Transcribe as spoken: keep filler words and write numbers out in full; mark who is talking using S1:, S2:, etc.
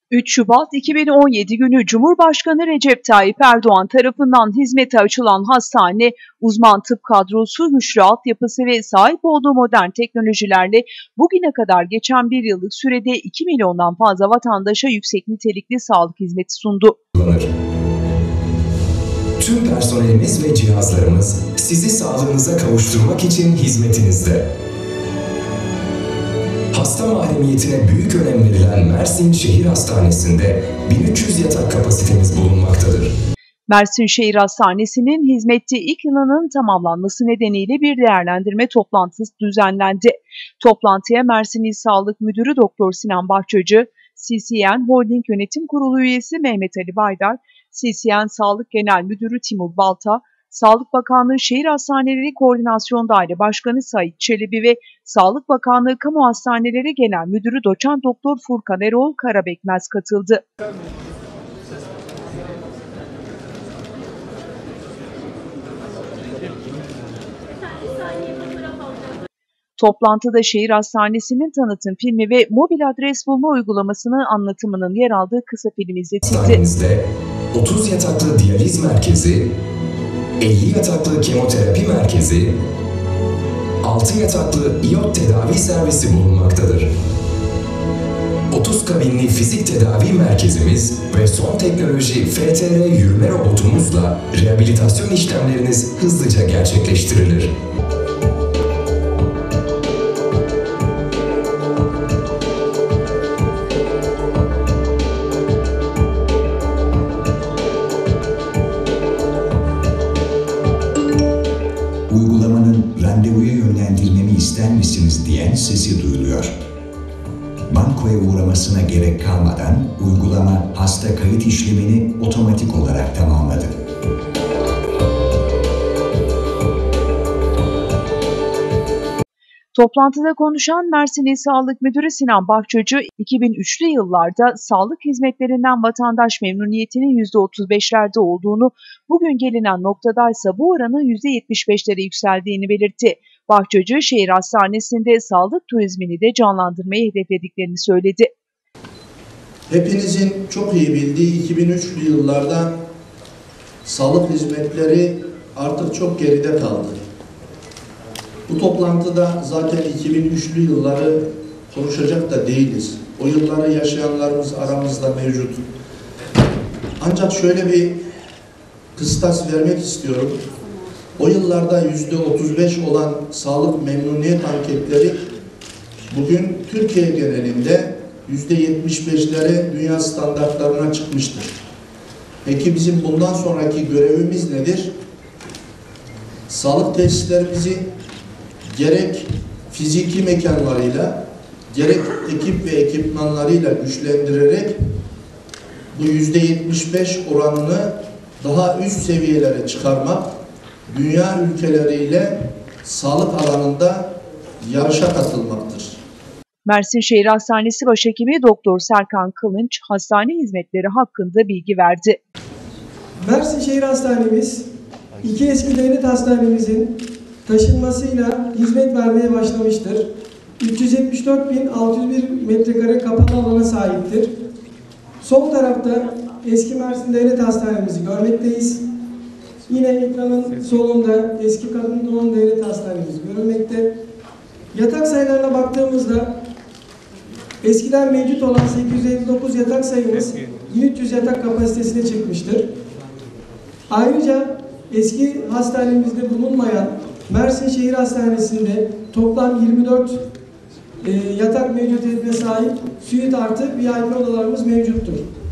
S1: üç Şubat iki bin on yedi günü Cumhurbaşkanı Recep Tayyip Erdoğan tarafından hizmete açılan hastane, uzman tıp kadrosu, güçlü altyapısı ve sahip olduğu modern teknolojilerle bugüne kadar geçen bir yıllık sürede iki milyondan fazla vatandaşa yüksek nitelikli sağlık hizmeti sundu.
S2: Tüm personelimiz ve cihazlarımız sizi sağlığınıza kavuşturmak için hizmetinizde. Hasta mahremiyetine büyük önem verilen Mersin Şehir Hastanesi'nde bin üç yüz yatak kapasitemiz bulunmaktadır.
S1: Mersin Şehir Hastanesi'nin hizmette ilk yılının tamamlanması nedeniyle bir değerlendirme toplantısı düzenlendi. Toplantıya Mersin İl Sağlık Müdürü Doktor Sinan Bahçacı, C C N Holding Yönetim Kurulu üyesi Mehmet Ali Baydar, C C N Sağlık Genel Müdürü Timur Balta, Sağlık Bakanlığı Şehir Hastaneleri Koordinasyon Daire Başkanı Sait Çelebi ve Sağlık Bakanlığı Kamu Hastaneleri Genel Müdürü Doçent Doktor Furkan Erol Karabekmez katıldı. Toplantıda şehir hastanesinin tanıtım filmi ve mobil adres bulma uygulamasının anlatımının yer aldığı kısa film izletildi.
S2: Hastanemizde otuz yataklı diyaliz merkezi, elli yataklı kemoterapi merkezi, altı yataklı iyot tedavi servisi bulunmaktadır. otuz kabinli fizik tedavi merkezimiz ve son teknoloji F T R yürüme robotumuzla rehabilitasyon işlemleriniz hızlıca gerçekleştirilir.
S3: Uygulamanın randevuya yönlendirmemi ister misiniz diyen sesi duyuluyor. Bankoya uğramasına gerek kalmadan uygulama hasta kayıt işlemini otomatik olarak tamamladı.
S1: Toplantıda konuşan Mersin İl Sağlık Müdürü Sinan Bahçacı, iki bin üçlü yıllarda sağlık hizmetlerinden vatandaş memnuniyetinin yüzde otuz beşlerde olduğunu, bugün gelinen noktadaysa bu oranın yüzde yetmiş beşlere yükseldiğini belirtti. Bahçacı, şehir hastanesinde sağlık turizmini de canlandırmayı hedeflediklerini söyledi.
S4: Hepinizin çok iyi bildiği iki bin üçlü yıllarda sağlık hizmetleri artık çok geride kaldı. Bu toplantıda zaten iki bin üçlü yılları konuşacak da değiliz. O yılları yaşayanlarımız aramızda mevcut. Ancak şöyle bir kıstas vermek istiyorum. O yıllarda yüzde otuz beş olan sağlık memnuniyet anketleri bugün Türkiye genelinde yüzde yetmiş beşlere dünya standartlarına çıkmıştır. Peki bizim bundan sonraki görevimiz nedir? Sağlık tesislerimizi gerek fiziki mekanlarıyla, gerek ekip ve ekipmanlarıyla güçlendirerek bu yüzde yetmiş beş oranını daha üst seviyelere çıkarmak, dünya ülkeleriyle sağlık alanında yarışa katılmaktır.
S1: Mersin Şehir Hastanesi Başhekimi Doktor Serkan Kılınç, hastane hizmetleri hakkında bilgi verdi.
S5: Mersin Şehir Hastanemiz, iki eski devlet hastanemizin taşınmasıyla hizmet vermeye başlamıştır. üç yüz yetmiş dört bin altı yüz bir metrekare kapalı alana sahiptir. Sol tarafta eski Mersin Devlet Hastanemizi görmekteyiz. Yine ekranın solunda eski Kadın Doğum Devlet Hastanemiz görülmekte. Yatak sayılarına baktığımızda eskiden mevcut olan sekiz yüz elli dokuz yatak sayımız bin üç yüz yatak kapasitesine çıkmıştır. Ayrıca eski hastanemizde bulunmayan Mersin Şehir Hastanesi'nde toplam yirmi dört e, yatak mevcutiyetine sahip suite artı V I P odalarımız mevcuttur.